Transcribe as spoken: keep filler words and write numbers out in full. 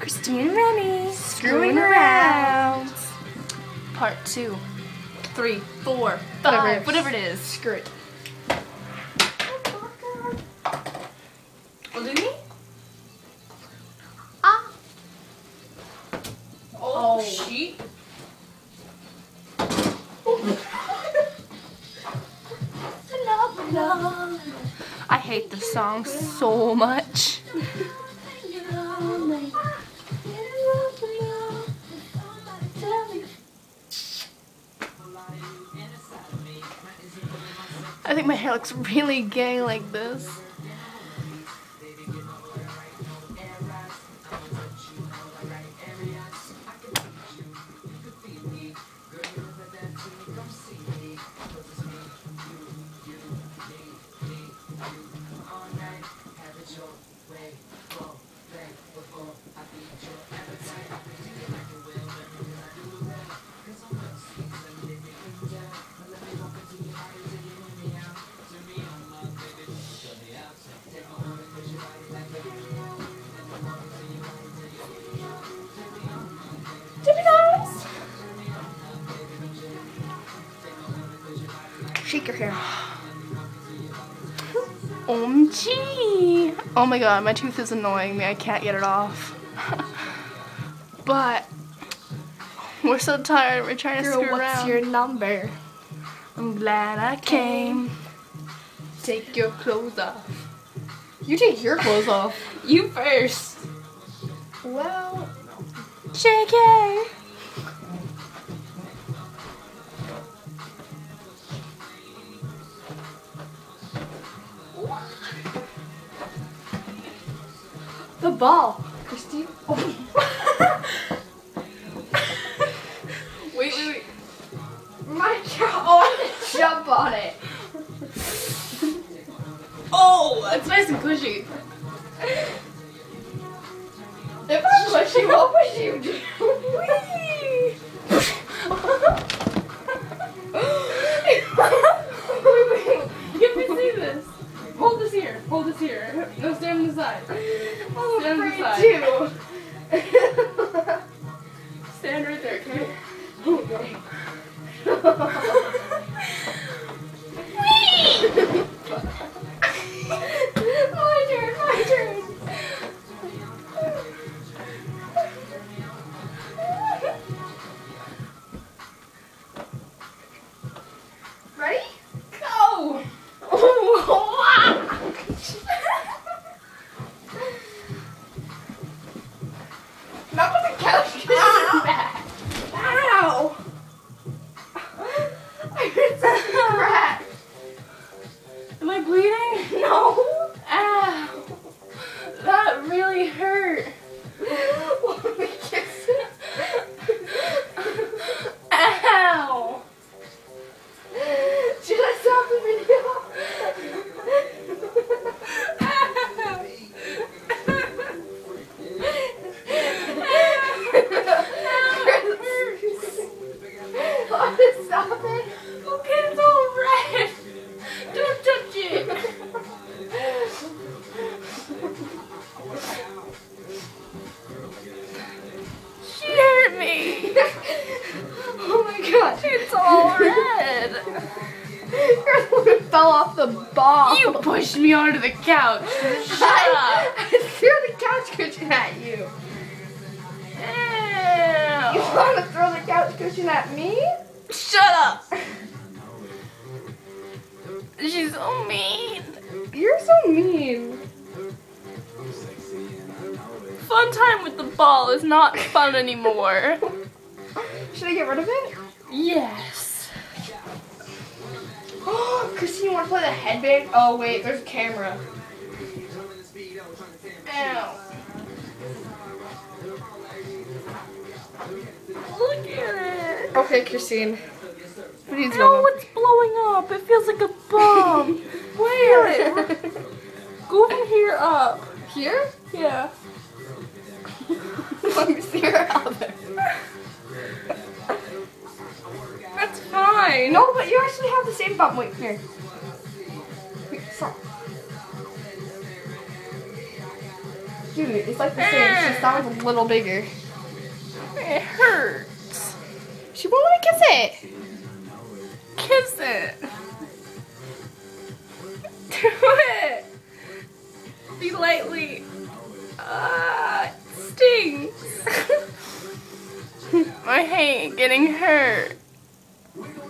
Christine and Remy Screwing around. Part two, three, four, five, whatever it is. Screw it. Will do me? Ah. Oh, Oh. sheet. I hate this song so much. I think my hair looks really gay like this. Shake your hair. O M G! Oh my god, my tooth is annoying me. I can't get it off. But we're so tired. We're trying to Girl, screw what's around. your number? I'm glad I came. Take your clothes off. You take your clothes off. You first. Well, J K. the ball. Christine. Oh. Wait, wait, wait. My job. Oh, I'm gonna jump on it. Oh, that's nice and cushy. If I push you, what would you do? Whee! Wait, wait. You can see this. Hold this here. Hold this here. No, stand on the side. I'm Stand on the afraid side. too. Stand right there, okay? Okay. My turn, my turn. Ready? Go! Not on the couch. Ah. Ow! I heard something crack. Am I bleeding? No. Ow! That really hurt. Want me to kiss it? Ow! Should I stop the video? Want to stop it? Okay, it's all red. Don't touch it. She hurt me. Oh my god. It's all red. It fell off the ball. You pushed me onto the couch. Shut I, up. I threw the couch cushion at you. You Ew. want to throw the couch cushion at me? Shut up. She's so mean. You're so mean. Fun time with the ball is not fun anymore. Should I get rid of it? Yes. Oh, Christine, you want to play the headband? Oh wait, there's a camera. Ow. Look at it. Okay, Christine. What are you doing? No, it's blowing up. It feels like a bomb. Where? Go from here up. Here? Yeah. Let me see your other. That's fine. No, but you actually have the same bump. Wait, here. Wait, stop. Dude, it's like the same. It's just that one's a little bigger. It hurts. She won't let me kiss it. Kiss it. Do it. Be lightly. Ah, it stings. I hate getting hurt.